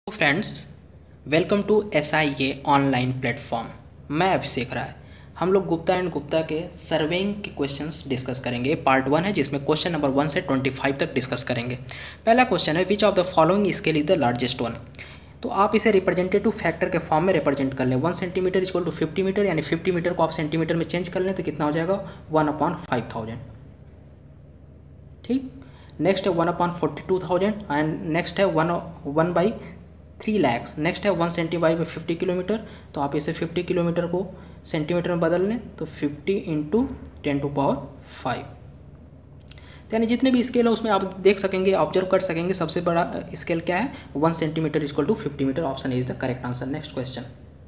Friends, welcome to SIA online platform. मैं अभिषेक राय। हम लोग गुप्ता एंड गुप्ता के सर्वेइंग के क्वेश्चंस डिस्कस करेंगे। पार्ट 1 है जिसमें क्वेश्चन नंबर 1 से 25 तक डिस्कस करेंगे। पहला क्वेश्चन है which of the following scale is the largest one. तो आप इसे रिप्रेजेंटेटिव फैक्टर के फॉर्म में रिप्रेजेंट कर लें। 1 सेंटीमीटर इक्वल टू 50 मीटर, यानी 50 मीटर को आप सेंटीमीटर में चेंज कर लें तो कितना हो जाएगा 1/5000। ठीक। नेक्स्ट है 1/42,000 एंड नेक्स्ट है 1/3 lakhs। नेक्स्ट है 1 सेंटीमीटर 50 किलोमीटर। तो आप इसे 50 किलोमीटर को सेंटीमीटर में बदल लें तो 50 × 10⁵। यानी जितने भी स्केल है उसमें आप देख सकेंगे, ऑब्जर्व कर सकेंगे सबसे बड़ा स्केल क्या है 1 centimetre equal to 50 metre. Option is the correct answer. Next question.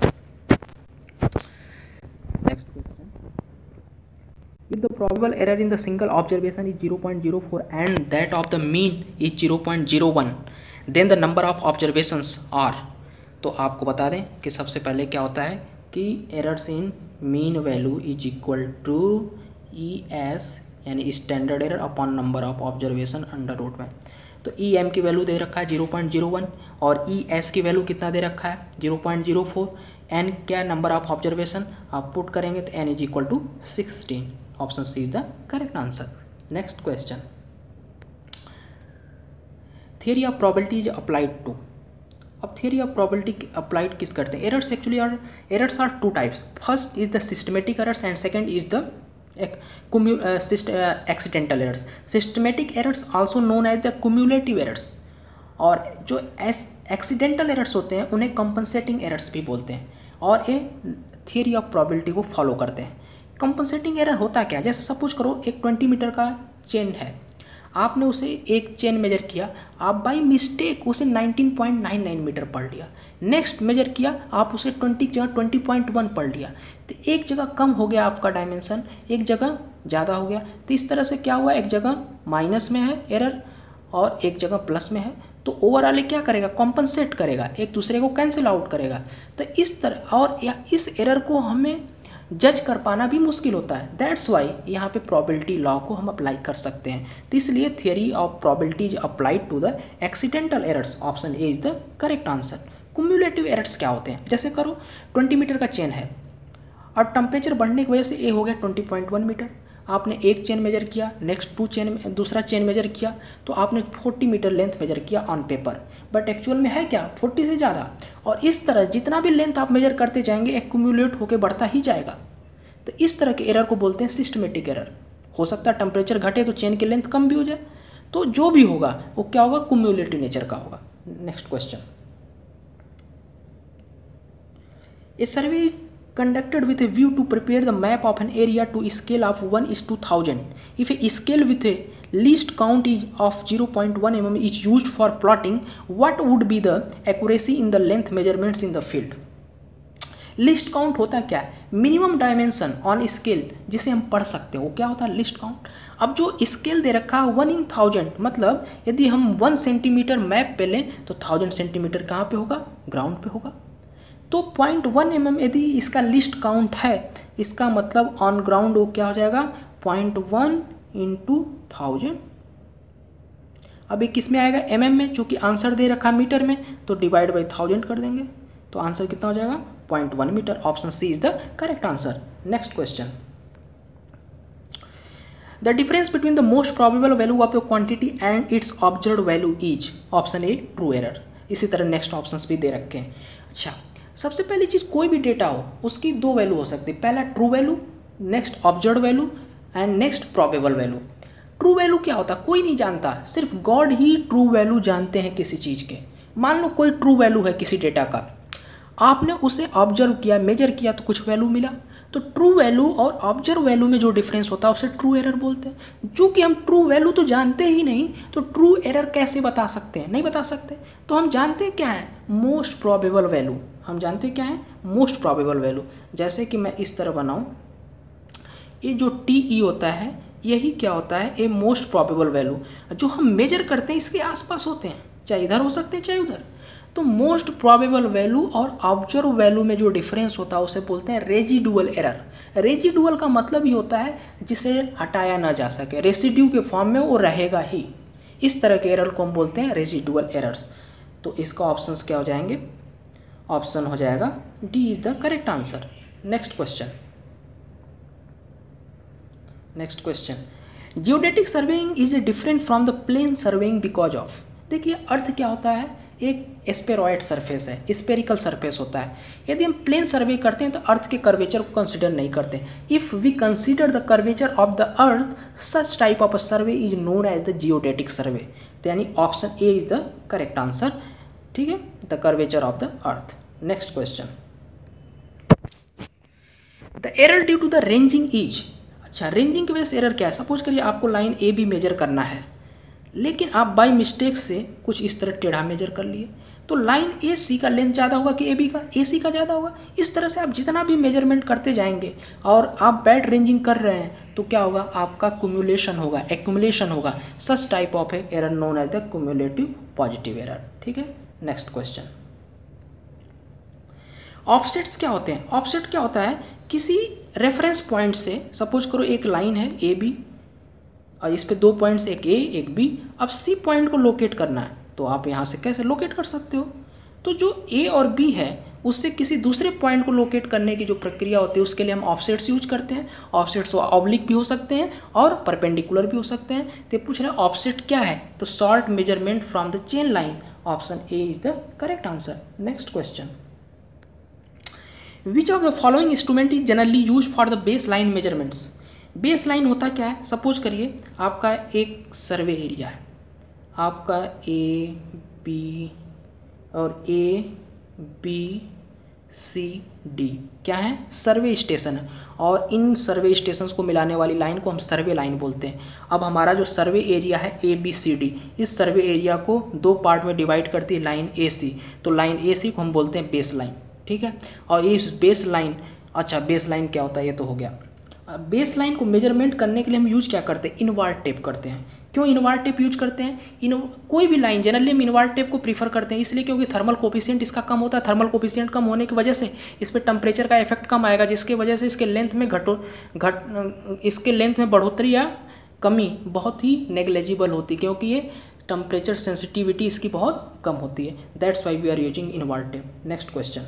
If the probable error in the single observation is 0.04 and that of the mean is 0.01, then the number of observations are। तो आपको बता दें कि सबसे पहले क्या होता है कि errors in mean value is equal to ES यानी standard error upon number of observation under root में। तो EM की वैल्यू दे रखा है 0.01 और ES की वैल्यू कितना दे रखा है 0.04। N क्या नंबर ऑफ ऑब्जर्वेशन आप पुट करेंगे तो N is equal to 16। Option C is the correct answer. Next question. Theory of probability is applied to. अब थियरी ऑफ प्रोबेबिलिटी अप्लाइड किस करते हैं। Errors actually are errors are two types. First is the systematic errors and second is the accidental errors. Systematic errors also known as the cumulative errors, और जो accidental errors होते हैं उन्हें compensating errors भी बोलते हैं और ये थियरी ऑफ प्रोबेबिलिटी को फॉलो करते हैं। कंपनसेटिंग एरर होता क्या, जैसे सपोज करो एक 20 मीटर का चेन है, आपने उसे एक चेन मेजर किया, आप बाय मिस्टेक उसे 19.99 मीटर पढ़ लिया। नेक्स्ट मेजर किया, आप उसे 20 की जगह 20.1 पढ़ लिया। तो एक जगह कम हो गया आपका डायमेंशन, एक जगह ज़्यादा हो गया। तो इस तरह से क्या हुआ, एक जगह माइनस में है एरर और एक जगह प्लस में है। तो ओवरऑल क्या करेगा, कॉम्पनसेट करेगा, एक दूसरे को कैंसिल आउट करेगा। तो इस तरह और इस एरर को हमें जज कर पाना भी मुश्किल होता है। दैट्स वाई यहाँ पे प्रोबेबिलिटी लॉ को हम अप्लाई कर सकते हैं। तो इसलिए theory of probability is applied to the accidental errors. Option A is the correct answer. Cumulative errors क्या होते हैं, जैसे करो 20 मीटर का चेन है और टेम्परेचर बढ़ने की वजह से ए हो गया 20.1 मीटर। आपने एक चेन मेजर किया, नेक्स्ट दूसरा चेन मेजर किया, तो आपने 40 मीटर लेंथ मेजर किया ऑन पेपर, बट एक्चुअल में है क्या 40 से ज़्यादा। और इस तरह जितना भी लेंथ आप मेजर करते जाएंगे एक्यूमुलेट होकर बढ़ता ही जाएगा। तो इस तरह के एरर को बोलते हैं सिस्टमेटिक एरर। हो सकता है टेम्परेचर घटे तो चेन की लेंथ कम भी हो जाए, तो जो भी होगा वो क्या होगा, क्यूमुलेटिव नेचर का होगा। Next question. A survey conducted with a view to prepare the map of an area to a scale of 1:1000. If a scale with a least count of 0.1 mm is used for plotting, what would be the accuracy in the length measurements in the field? Least count होता क्या है, minimum dimension on scale जिसे हम पढ़ सकते हैं, वो क्या होता है लिस्ट काउंट। अब जो स्केल दे रखा है 1/1000, मतलब यदि हम 1 सेंटीमीटर मैप पे लें तो 1000 सेंटीमीटर कहाँ पे होगा, ग्राउंड पे होगा। तो 0.1 mm यदि इसका लिस्ट काउंट है, इसका मतलब ऑन ग्राउंड वो क्या हो जाएगा 0.1 × 1000। अब ये किस में आएगा, mm में, चूंकि आंसर दे रखा मीटर में तो डिवाइड बाई 1000 कर देंगे, तो आंसर कितना हो जाएगा 0.1 metre. Option C is the correct answer. Next question. The difference between the most probable value of the quantity and its observed value is. Option A true error. इसी तरह next options भी दे रखे हैं। अच्छा, सबसे पहली चीज़ कोई भी डेटा हो उसकी दो वैल्यू हो सकती है, पहला true value, next observed value and next probable value. True value क्या होता है, कोई नहीं जानता, सिर्फ गॉड ही ट्रू वैल्यू जानते हैं किसी चीज़ के। मान लो कोई ट्रू वैल्यू है किसी डेटा का, आपने उसे ऑब्जर्व किया, मेजर किया तो कुछ वैल्यू मिला। तो ट्रू वैल्यू और ऑब्जर्व वैल्यू में जो डिफरेंस होता है उसे ट्रू एरर बोलते हैं। चूँकि हम ट्रू वैल्यू तो जानते ही नहीं, तो ट्रू एरर कैसे बता सकते हैं, नहीं बता सकते। तो हम जानते हैं क्या है, मोस्ट प्रोबेबल वैल्यू। हम जानते हैं क्या है, मोस्ट प्रोबेबल वैल्यू। जैसे कि मैं इस तरह बनाऊं, ये जो TE होता है यही क्या होता है, ये मोस्ट प्रोबेबल वैल्यू। जो हम मेजर करते हैं इसके आसपास होते हैं, चाहे इधर हो सकते हैं चाहे उधर। तो मोस्ट प्रोबेबल वैल्यू और ऑब्जर्व वैल्यू में जो डिफरेंस होता है उसे बोलते हैं रेजिडुअल एरर। रेजिडुअल का मतलब ही होता है जिसे हटाया ना जा सके, रेसिड्यू के फॉर्म में वो रहेगा ही। इस तरह के एरर को हम बोलते हैं रेजिडुअल एरर्स। तो इसका ऑप्शंस क्या हो जाएंगे, ऑप्शन हो जाएगा D is the correct answer. Next question, next question, geodetic surveying is different from the plane surveying because of. देखिए अर्थ क्या होता है, एक स्पेरॉइड सरफेस है, स्पेरिकल सरफेस होता है। यदि हम प्लेन सर्वे करते हैं तो अर्थ के कर्वेचर को कंसिडर नहीं करते। If we consider the curvature of the earth such type of a survey is known as the geodetic survey. तो यानी option A is the correct answer, ठीक है, the curvature of the earth. Next question, the error due to the ranging is. अच्छा, ranging की वजह से error क्या है, सपोज करिए आपको लाइन ए बी मेजर करना है, लेकिन आप बाय मिस्टेक से कुछ इस तरह टेढ़ा मेजर कर लिए, तो लाइन ए सी का लेंथ ज़्यादा होगा कि ए बी का, ए सी का ज़्यादा होगा। इस तरह से आप जितना भी मेजरमेंट करते जाएंगे और आप बैड रेंजिंग कर रहे हैं तो क्या होगा, आपका क्यूमुलेशन होगा, एक्यूमुलेशन होगा। Such type of error known as the cumulative positive error, ठीक है। नेक्स्ट क्वेश्चन, ऑफसेट्स क्या होते हैं। ऑफसेट क्या होता है, किसी रेफरेंस पॉइंट से, सपोज करो एक लाइन है ए बी और इस पे 2 पॉइंट्स, एक ए एक बी, अब सी पॉइंट को लोकेट करना है तो आप यहाँ से कैसे लोकेट कर सकते हो। तो जो ए और बी है उससे किसी दूसरे पॉइंट को लोकेट करने की जो प्रक्रिया होती है उसके लिए हम ऑफसेट्स यूज करते हैं। ऑफसेट्स ऑब्लिक भी हो सकते हैं और परपेंडिकुलर भी हो सकते हैं। तो पूछ रहे हैं ऑफसेट क्या है, तो short measurement from the chain line, option A is the correct answer. Next question, which of the following instrument is generally use for the base line measurements. Base line होता क्या है, सपोज करिए आपका एक सर्वे area है, आपका A B और ए B C D क्या है, सर्वे स्टेशन है, और इन सर्वे स्टेशंस को मिलाने वाली लाइन को हम सर्वे लाइन बोलते हैं। अब हमारा जो सर्वे एरिया है ए बी सी डी, इस सर्वे एरिया को 2 पार्ट में डिवाइड करती है लाइन ए सी, तो लाइन ए सी को हम बोलते हैं बेस लाइन, ठीक है। और इस बेस लाइन, अच्छा बेस लाइन क्या होता है ये तो हो गया। बेस लाइन को मेजरमेंट करने के लिए हम यूज क्या करते हैं, इनवार्ड टेप करते हैं। क्यों इनवार्ड टेप यूज करते हैं, कोई भी लाइन जनरली हम इनवार्ड टेप को प्रीफर करते हैं, इसलिए क्योंकि थर्मल कोफिशिएंट इसका कम होता है। थर्मल कोफिशिएंट कम होने की वजह से इस पर टेम्परेचर का इफेक्ट कम आएगा, जिसकी वजह से इसके लेंथ में इसके लेंथ में बढ़ोतरी या कमी बहुत ही नेग्लेजिबल होती है, क्योंकि ये टेम्परेचर सेंसिटिविटी इसकी बहुत कम होती है। That's why we are using invar tape. Next question,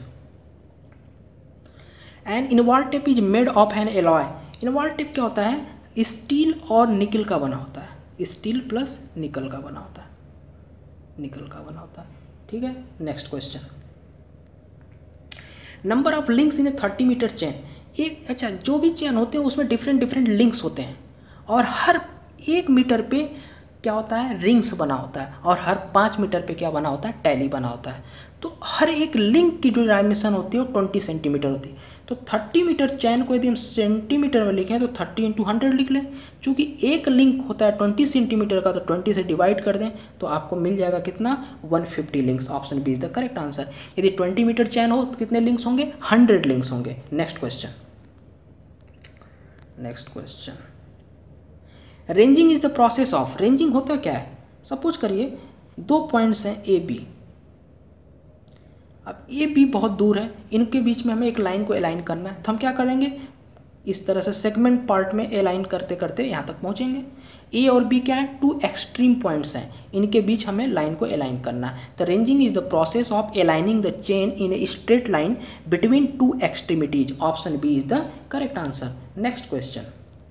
an invar tape is made of an alloy. Invar tape क्या होता है, स्टील और निकल का बना होता है, स्टील प्लस निकल का बना होता है, निकल का बना होता है, ठीक है। Next question, number of links in a 30 metre chain. एक, अच्छा जो भी चेन होते हैं उसमें डिफरेंट डिफरेंट लिंक्स होते हैं, और हर 1 मीटर पे क्या होता है, रिंग्स बना होता है, और हर 5 मीटर पे क्या बना होता है, टैली बना होता है। तो हर एक लिंक की जो डायमेंशन होती है वो 20 सेंटीमीटर होती है। तो 30 मीटर चैन को यदि हम सेंटीमीटर में लिखें तो 30 × 100 लिख लें। चूँकि एक लिंक होता है 20 सेंटीमीटर का, तो 20 से डिवाइड कर दें तो आपको मिल जाएगा कितना, 150 links. Option B is the correct answer. यदि 20 मीटर चैन हो तो कितने लिंक्स होंगे, 100 लिंक्स होंगे। Next question, next question, ranging is the process of. Ranging होता क्या है, सपोज करिए 2 पॉइंट्स हैं ए बी, अब ए बी बहुत दूर है, इनके बीच में हमें एक लाइन को अलाइन करना है, तो हम क्या करेंगे, इस तरह से सेगमेंट पार्ट में अलाइन करते करते यहाँ तक पहुँचेंगे। ए और बी क्या है, 2 एक्सट्रीम पॉइंट्स हैं, इनके बीच हमें लाइन को अलाइन करना है। The ranging is the process of aligning the chain in a straight line between 2 extremities. Option B is the correct answer. Next question,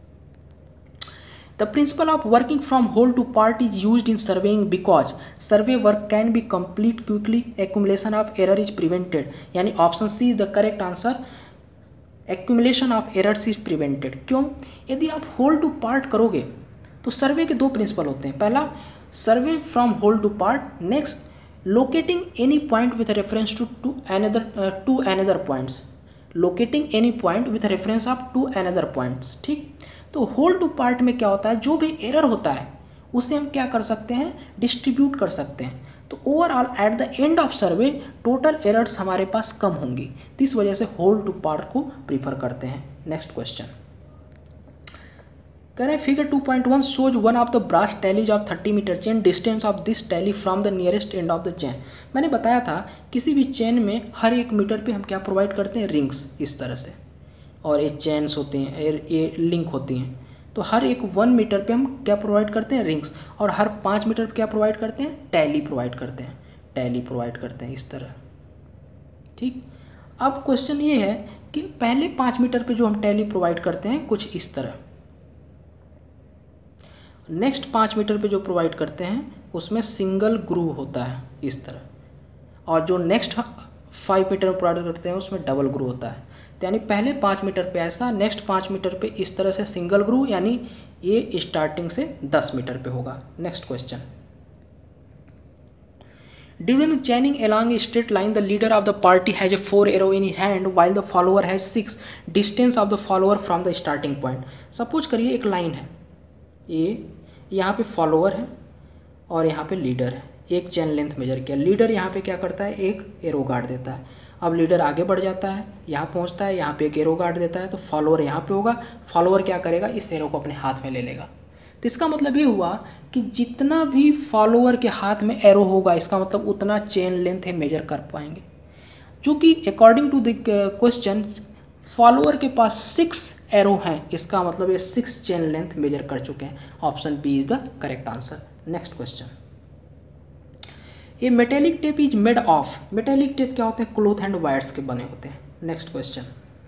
The principle of working from whole to part is used in surveying because survey work can be complete quickly, accumulation of error is prevented। यानी option C is the correct answer, accumulation of errors is prevented। क्यों, यदि आप whole to part करोगे तो सर्वे के 2 principal होते हैं। पहला, survey from whole to part. Next, locating any point with reference to another points, locating any point with reference of to another points, ठीक। तो होल टू पार्ट में क्या होता है, जो भी एरर होता है उसे हम क्या कर सकते हैं, डिस्ट्रीब्यूट कर सकते हैं। तो overall at the end of survey total errors हमारे पास कम होंगी, तो इस वजह से होल टू पार्ट को प्रीफर करते हैं। नेक्स्ट क्वेश्चन, कह रहे हैं figure 2.1 shows one of the brass tallies of 30 metre chain, distance of this tally from the nearest end of the chain. मैंने बताया था किसी भी चेन में हर 1 मीटर पे हम क्या प्रोवाइड करते हैं, रिंग्स इस तरह से, और ये चेन्स होते हैं, ये लिंक होती हैं। तो हर एक 1 मीटर पे हम क्या प्रोवाइड करते हैं, रिंग्स, और हर 5 मीटर पे क्या प्रोवाइड करते हैं, टैली प्रोवाइड करते हैं, टैली प्रोवाइड करते हैं इस तरह। ठीक, अब क्वेश्चन ये है कि पहले 5 मीटर पे जो हम टैली प्रोवाइड करते हैं कुछ इस तरह, नेक्स्ट 5 मीटर पे जो प्रोवाइड करते हैं उसमें सिंगल ग्रूव होता है इस तरह, और जो नेक्स्ट 5 मीटर प्रोवाइड करते हैं उसमें डबल ग्रूव होता है। तो यानी पहले 5 मीटर पे ऐसा, नेक्स्ट 5 मीटर पे इस तरह से सिंगल ग्रूव, यानी ये स्टार्टिंग से 10 मीटर पे होगा। Next question, during the chaining along a straight line the leader of the party has a 4 arrow in his hand while the follower has 6 distance of the follower from the starting point। Suppose करिए एक line है, ये यहाँ पे follower है और यहाँ पे लीडर है, एक चेन लेंथ मेजर किया, लीडर यहाँ पे क्या करता है, एक एरो गार्ड देता है। अब लीडर आगे बढ़ जाता है, यहाँ पहुँचता है, यहाँ पे एक एरो गार्ड देता है, तो फॉलोअर यहाँ पे होगा, फॉलोअर क्या करेगा, इस एरो को अपने हाथ में ले लेगा। तो इसका मतलब ये हुआ कि जितना भी फॉलोअर के हाथ में एरो होगा, इसका मतलब उतना चेन लेंथ है मेजर कर पाएंगे, जो कि according to the question follower के पास 6 एरो हैं, इसका मतलब ये 6 चेन लेंथ मेजर कर चुके हैं। Option B is the correct answer. Next question, ये metallic tape is made of, metallic tape क्या होते हैं, क्लॉथ एंड वायर्स के बने होते हैं। Next question,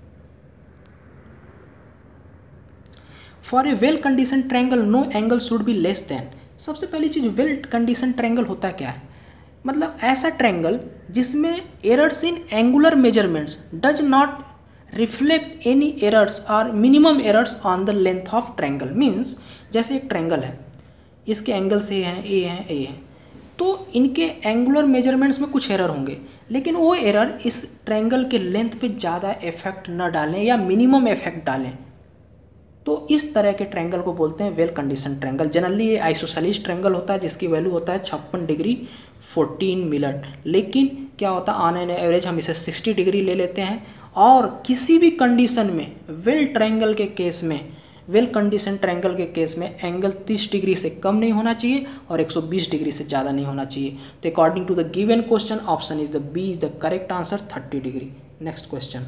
for a well condition triangle no angle should be less than. सबसे पहली चीज, वेल कंडीशन ट्रायंगल होता क्या है, मतलब ऐसा ट्रायंगल जिसमें errors in angular measurements does not reflect any errors और minimum errors on the length of triangle. Means जैसे एक ट्रायंगल है, इसके एंगल्स ए हैं, ए हैं, ए हैं, तो इनके एंगुलर मेजरमेंट्स में कुछ एरर होंगे, लेकिन वो एरर इस ट्रायंगल के लेंथ पे ज़्यादा इफेक्ट न डालें या मिनिमम इफेक्ट डालें, तो इस तरह के ट्रायंगल को बोलते हैं वेल कंडीशन ट्रायंगल। जनरली ये आइसोसेलेस ट्रायंगल होता है जिसकी वैल्यू होता है 56 डिग्री 14 मिनट, लेकिन क्या होता है ऑन एन एवरेज हम इसे 60 डिग्री ले लेते हैं। और किसी भी कंडीशन में वेल ट्रायंगल के केस में, वेल कंडीशन ट्रायंगल के केस में एंगल 30 डिग्री से कम नहीं होना चाहिए और 120 डिग्री से ज़्यादा नहीं होना चाहिए। तो according to the given question option is the B is the correct answer, 30 degree. Next question,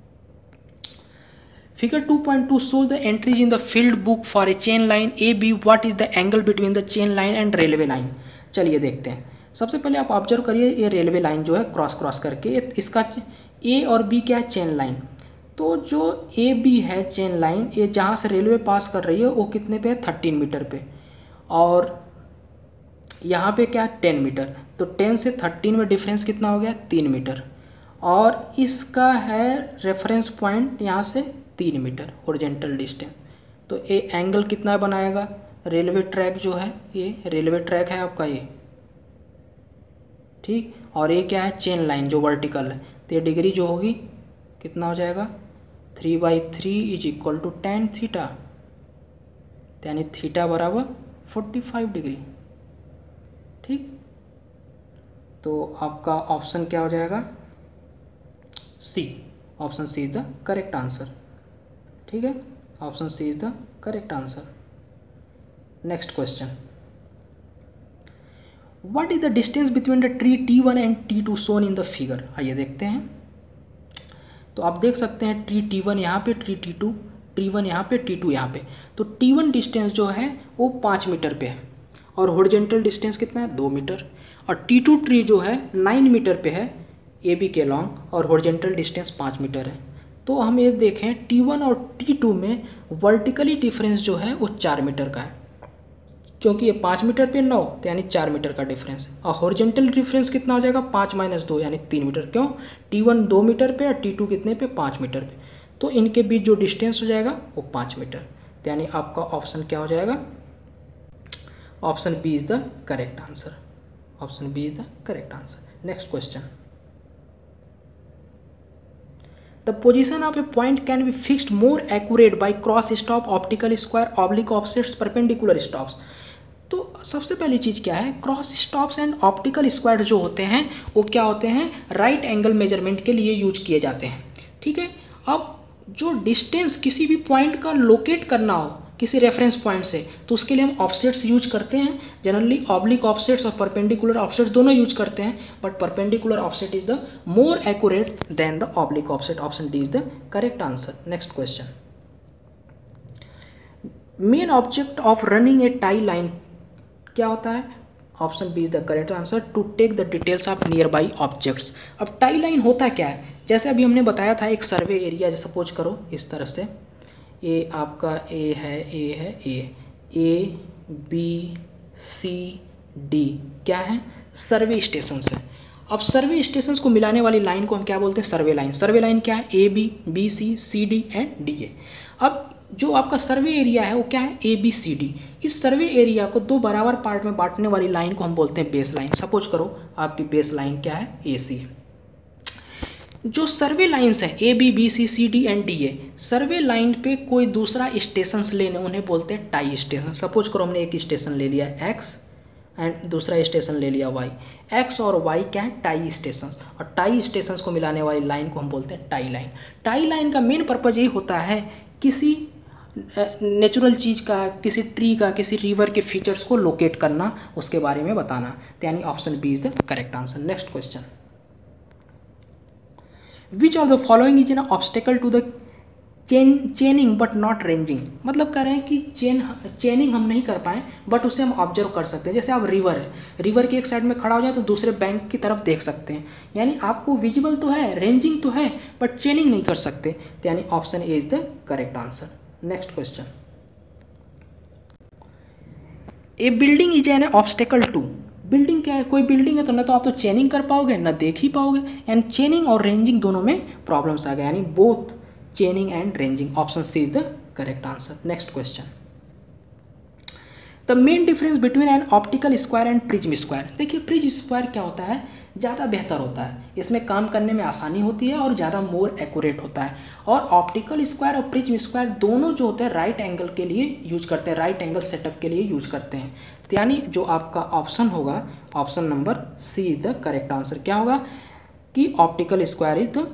Figure 2.2 shows the entries in the field book for a chain line AB. What is the angle between the chain line and railway line? चलिए देखते हैं। सबसे पहले आप observe करिए, ये railway line जो है क्रॉस करके, इसका A और B क्या है, चेन लाइन। तो जो AB है चेन लाइन, ये जहाँ से रेलवे पास कर रही है वो कितने पे है, 13 मीटर पे, और यहाँ पे क्या है 10 मीटर। तो 10 से 13 में डिफरेंस कितना हो गया, 3 मीटर, और इसका है रेफरेंस पॉइंट यहाँ से 3 मीटर हॉरिजॉन्टल डिस्टेंस। तो ये एंगल कितना बनाएगा, रेलवे ट्रैक जो है, ये रेलवे ट्रैक है आपका ये, ठीक, और ये क्या है, चेन लाइन जो वर्टिकल है, तो ये डिग्री जो होगी कितना हो जाएगा, 3/3 is equal to tan theta, यानी थीटा बराबर 45 डिग्री। ठीक, तो आपका ऑप्शन क्या हो जाएगा, C, option C is the correct answer. ठीक है, option C is the correct answer. Next question, what is the distance between the tree T1 and T2 shown in the figure. आइए देखते हैं। तो आप देख सकते हैं ट्री T1 यहाँ पे, ट्री T2, T1 यहाँ पे, T2 यहाँ पे। तो T1 डिस्टेंस जो है वो 5 मीटर पे है और हॉरिजॉन्टल डिस्टेंस कितना है, 2 मीटर, और T2 ट्री जो है 9 मीटर पे है AB के लॉन्ग और हॉरिजॉन्टल डिस्टेंस 5 मीटर है। तो हम ये देखें T1 और T2 में वर्टिकली डिफरेंस जो है वो 4 मीटर का है, क्योंकि ये 5 मीटर पे 9, तो यानी 4 मीटर का डिफरेंस है। और हॉरिजॉन्टल डिफरेंस कितना हो जाएगा, 5 - 2 यानी 3 मीटर। क्यों, T1 2 मीटर पे और T2 कितने पे, 5 मीटर पे, तो इनके बीच जो डिस्टेंस हो जाएगा वो 5 मीटर। तो यानी आपका ऑप्शन क्या हो जाएगा, option B is the correct answer, option B is the correct answer. Next question, the position of a point can be fixed more accurate by cross stop, optical square, oblique offsets, perpendicular stops। तो सबसे पहली चीज़ क्या है, cross staffs and optical square जो होते हैं वो क्या होते हैं, राइट एंगल मेजरमेंट के लिए यूज किए जाते हैं। ठीक है, अब जो डिस्टेंस किसी भी पॉइंट का लोकेट करना हो किसी रेफरेंस पॉइंट से, तो उसके लिए हम ऑफसेट्स यूज करते हैं। जनरली ऑब्लिक ऑफसेट्स और परपेंडिकुलर ऑफसेट्स दोनों यूज करते हैं, but perpendicular offset is the more accurate than the oblique offset. Option D is the correct answer. Next question, main object of running a tie line क्या होता है, option B is the correct answer, to take the details of nearby objects. अब tie line होता क्या है, जैसे अभी हमने बताया था एक सर्वे एरिया सपोज करो इस तरह से, ए आपका ए है ए बी सी डी क्या है, सर्वे स्टेशंस है। अब सर्वे स्टेशंस को मिलाने वाली लाइन को हम क्या बोलते हैं, सर्वे लाइन। सर्वे लाइन क्या है, A B C C D and D A. अब जो आपका सर्वे एरिया है वो क्या है, ए बी सी डी। इस सर्वे एरिया को दो बराबर पार्ट में बांटने वाली लाइन को हम बोलते हैं बेस लाइन। सपोज करो आपकी बेस लाइन क्या है, ए सी है। जो सर्वे लाइंस हैं A B C C D and D A, survey line पे कोई दूसरा स्टेशन लेने उन्हें बोलते हैं टाई स्टेशन। सपोज करो हमने एक स्टेशन ले लिया एक्स एंड दूसरा स्टेशन ले लिया वाई। एक्स और वाई क्या है, टाई स्टेशंस, और टाई स्टेशंस को मिलाने वाली लाइन को हम बोलते हैं टाई लाइन। टाई लाइन का मेन पर्पज ये होता है किसी नेचुरल चीज़ का, किसी ट्री का, किसी रिवर के फीचर्स को लोकेट करना, उसके बारे में बताना। यानी option B is the correct answer. Next question, which of the following is an obstacle to the chaining but not ranging. मतलब कह रहे हैं कि चेनिंग हम नहीं कर पाए बट उसे हम ऑब्जर्व कर सकते हैं। जैसे आप रिवर है, रिवर के एक साइड में खड़ा हो जाए तो दूसरे बैंक की तरफ देख सकते हैं, यानी आपको विजिबल तो है, रेंजिंग तो है, बट चेनिंग नहीं कर सकते। तो यानी option A is the correct answer. Next question, a building is an obstacle to. Building क्या है, कोई बिल्डिंग है तो ना तो आप तो चेनिंग कर पाओगे ना देख ही पाओगे, यानी चेनिंग और रेंजिंग दोनों में प्रॉब्लम्स आ गए, यानी both chaining and ranging. Option C is the correct answer. Next question, the main difference between an optical square and prism square. देखिए प्रिज्म स्क्वायर क्या होता है, ज़्यादा बेहतर होता है, इसमें काम करने में आसानी होती है और ज़्यादा मोर एक्यूरेट होता है। और ऑप्टिकल स्क्वायर और प्रिज्म स्क्वायर दोनों जो होते हैं राइट एंगल के लिए यूज करते हैं, राइट एंगल सेटअप के लिए यूज करते हैं। तो यानी जो आपका ऑप्शन होगा, option number C is the correct answer. क्या होगा कि optical square is the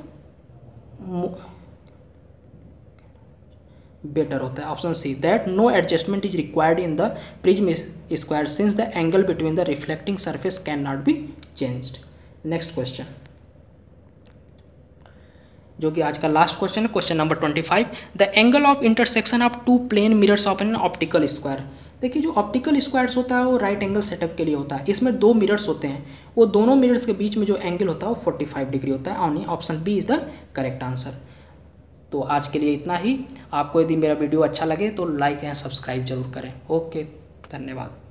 better होता है। Option C, that no adjustment is required in the prism square since the angle between the reflecting surface can not be changed. Next question, जो कि आज का last question है, question number 25, the angle of intersection of two plane mirrors of an optical square. देखिए जो optical squares होता है वो राइट एंगल सेटअप के लिए होता है। इसमें दो मिरर्स होते हैं, वो दोनों मिरर्स के बीच में जो एंगल होता है वो 45 डिग्री होता है। और option B is the correct answer. तो आज के लिए इतना ही। आपको यदि मेरा वीडियो अच्छा लगे तो लाइक एंड सब्सक्राइब जरूर करें। ओके, धन्यवाद।